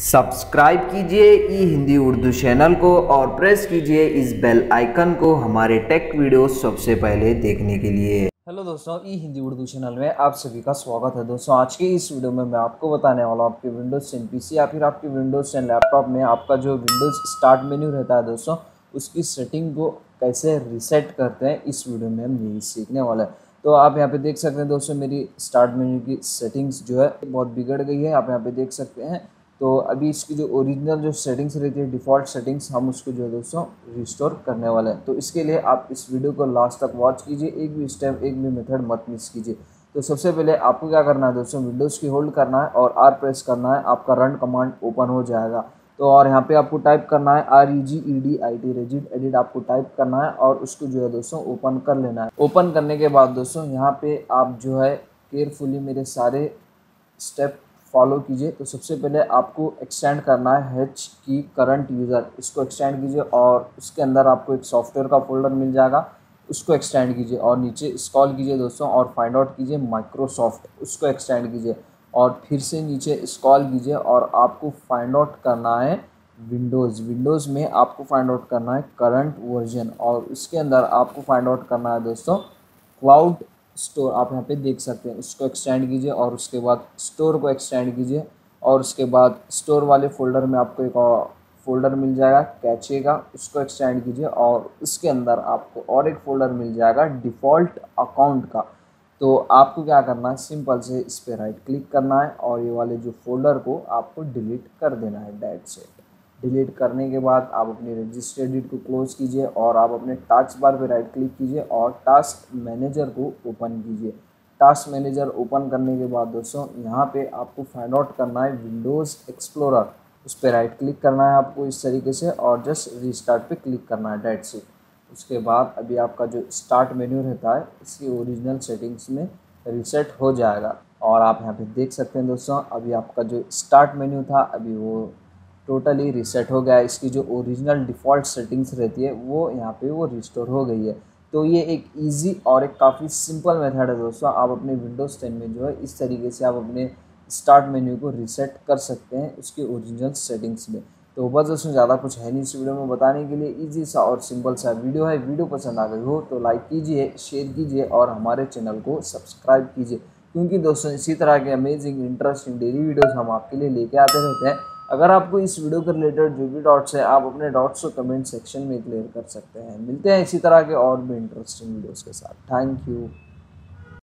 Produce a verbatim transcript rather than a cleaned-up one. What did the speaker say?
Subscribe कीजिए ई Hindi Urdu channel को और प्रेस कीजिए इस बेल आइकन को हमारे टेक वीडियो सबसे पहले देखने के लिए। हेलो दोस्तों, ई हिंदी उर्दू चैनल में आप सभी का स्वागत है। दोस्तों आज की इस वीडियो में मैं आपको बताने वाला हूँ आपके विंडोज़ टेन पीसी या फिर आपके विंडोज़ टेन लैपटॉप में आपका जो विंडोज़ स्टार्ट मेन्यू रहता है दोस्तों, उसकी सेटिंग को कैसे रीसेट करते हैं इस वीडियो में हम यही सीखने वाले हैं। तो आप यहाँ पे देख सकते हैं दोस्तों, मेरी स्टार्ट मेन्यू की सेटिंग्स जो है बहुत बिगड़ गई है। आप यहाँ पे देख सकते हैं। तो अभी इसकी जो ओरिजिनल जो सेटिंग्स रहती है, डिफ़ॉल्ट सेटिंग्स, हम उसको जो है दोस्तों रिस्टोर करने वाले हैं। तो इसके लिए आप इस वीडियो को लास्ट तक वॉच कीजिए, एक भी स्टेप एक भी मेथड मत मिस कीजिए। तो सबसे पहले आपको क्या करना है दोस्तों, विंडोज़ की होल्ड करना है और आर प्रेस करना है, आपका रन कमांड ओपन हो जाएगा। तो और यहाँ पे आपको टाइप करना है R E G E D I T regedit आपको टाइप करना है और उसको जो है दोस्तों ओपन कर लेना है। ओपन करने के बाद दोस्तों यहाँ पे आप जो है केयरफुली मेरे सारे स्टेप फॉलो कीजिए। तो सबसे पहले आपको एक्सटेंड करना है एच की करंट यूज़र, इसको एक्सटेंड कीजिए और उसके अंदर आपको एक सॉफ्टवेयर का फोल्डर मिल जाएगा, उसको एक्सटेंड कीजिए और नीचे स्क्रॉल कीजिए दोस्तों और फाइंड आउट कीजिए माइक्रोसॉफ्ट, उसको एक्सटेंड कीजिए और फिर से नीचे स्क्रॉल कीजिए और आपको फाइंड आउट करना है विंडोज़। विंडोज़ में आपको फाइंड आउट करना है करंट वर्जन और उसके अंदर आपको फाइंड आउट करना है दोस्तों क्लाउड स्टोर। आप यहाँ पे देख सकते हैं, उसको एक्सटेंड कीजिए और उसके बाद स्टोर को एक्सटेंड कीजिए और उसके बाद स्टोर वाले फोल्डर में आपको एक और फोल्डर मिल जाएगा कैचे का, उसको एक्सटेंड कीजिए और उसके अंदर आपको और एक फोल्डर मिल जाएगा डिफ़ॉल्ट अकाउंट का। तो आपको क्या करना है, सिंपल से इस पर राइट क्लिक करना है और ये वाले जो फोल्डर को आपको डिलीट कर देना है। डेट सेट डिलीट करने के बाद आप अपनी रजिस्टर एडिट को क्लोज कीजिए और आप अपने टास्क बार पे राइट क्लिक कीजिए और टास्क मैनेजर को ओपन कीजिए। टास्क मैनेजर ओपन करने के बाद दोस्तों यहाँ पे आपको फाइंड आउट करना है विंडोज़ एक्सप्लोरर, उस पर राइट क्लिक करना है आपको इस तरीके से और जस्ट रीस्टार्ट पे क्लिक करना है। डेट से उसके बाद अभी आपका जो स्टार्ट मेन्यू रहता है इसकी ओरिजिनल सेटिंग्स में रीसेट हो जाएगा और आप यहाँ पे देख सकते हैं दोस्तों, अभी आपका जो स्टार्ट मेन्यू था अभी वो टोटली रीसेट हो गया है। इसकी जो ओरिजिनल डिफ़ॉल्ट सेटिंग्स रहती है वो यहाँ पे वो रिस्टोर हो गई है। तो ये एक इजी और एक काफ़ी सिंपल मेथड है दोस्तों, आप अपने विंडोज़ टेन में जो है इस तरीके से आप अपने स्टार्ट मेन्यू को रीसेट कर सकते हैं उसके ओरिजिनल सेटिंग्स में। तो बस दोस्तों ज़्यादा कुछ है नहीं इस वीडियो में बताने के लिए, ईजी सा और सिंपल सा वीडियो है। वीडियो पसंद आ गई हो तो लाइक कीजिए, शेयर कीजिए और हमारे चैनल को सब्सक्राइब कीजिए, क्योंकि दोस्तों इसी तरह के अमेजिंग इंटरेस्टिंग डेली वीडियोज़ हम आपके लिए लेके आते रहते हैं। अगर आपको इस वीडियो के रिलेटेड जो भी डाउट्स है आप अपने डाउट्स को कमेंट सेक्शन में क्लियर कर सकते हैं। मिलते हैं इसी तरह के और भी इंटरेस्टिंग वीडियोस के साथ। Thank you.